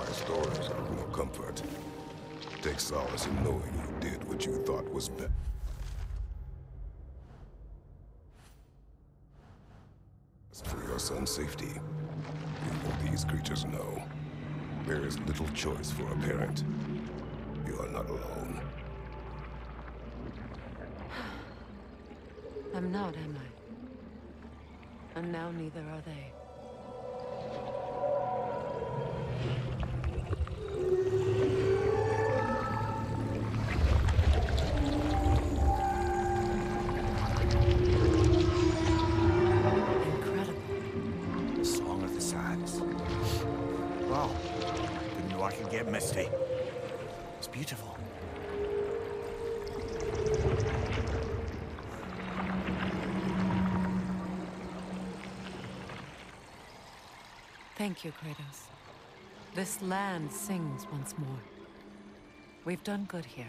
My stories are no comfort. Take solace in knowing you did what you thought was best. For your son's safety, even these creatures know. There is little choice for a parent. You are not alone. I'm not, am I? And now neither are they. The Song of the Sands. Wow. Didn't know I could get misty. It's beautiful. Thank you, Kratos. This land sings once more. We've done good here.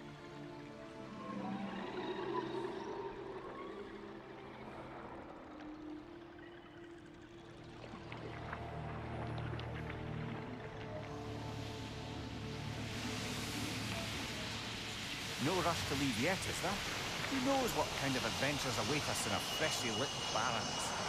No rush to leave yet, is there? Who knows what kind of adventures await us in our freshly lit barrens?